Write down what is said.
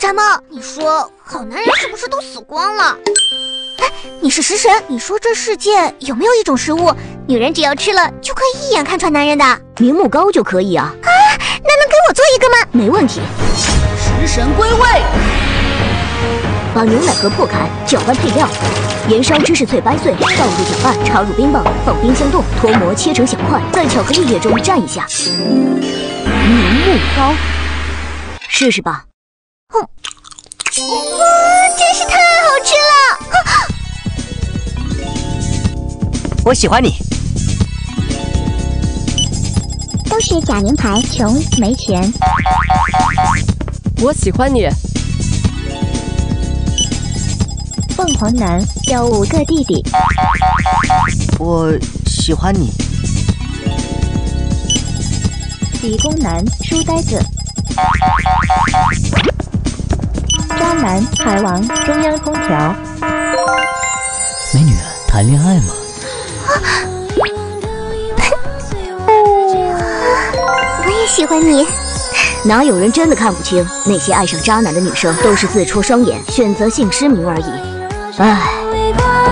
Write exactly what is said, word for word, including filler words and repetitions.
展猫，你说好男人是不是都死光了？哎，你是食神，你说这世界有没有一种食物，女人只要吃了就可以一眼看穿男人的？ 明目膏就可以啊。 啊，那能给我做一个吗？ 没问题。 食神归位。 把牛奶盒破开，搅拌配料，盐烧芝士脆掰碎，倒入搅拌，插入冰棒，放冰箱冻，脱模切成小块，在巧克力液中蘸一下。明目膏，试试吧。 嗯，哇，真是太好吃了！啊、 我喜欢你。 都是假名牌，穷没钱。 我喜欢你。 凤凰男有五个弟弟。 我喜欢你。 理工男书呆子。渣男海王中央空调。 美女，谈恋爱吗？ 我也喜欢你。 哪有人真的看不清？那些爱上渣男的女生都是自戳双眼，选择性失明而已。唉。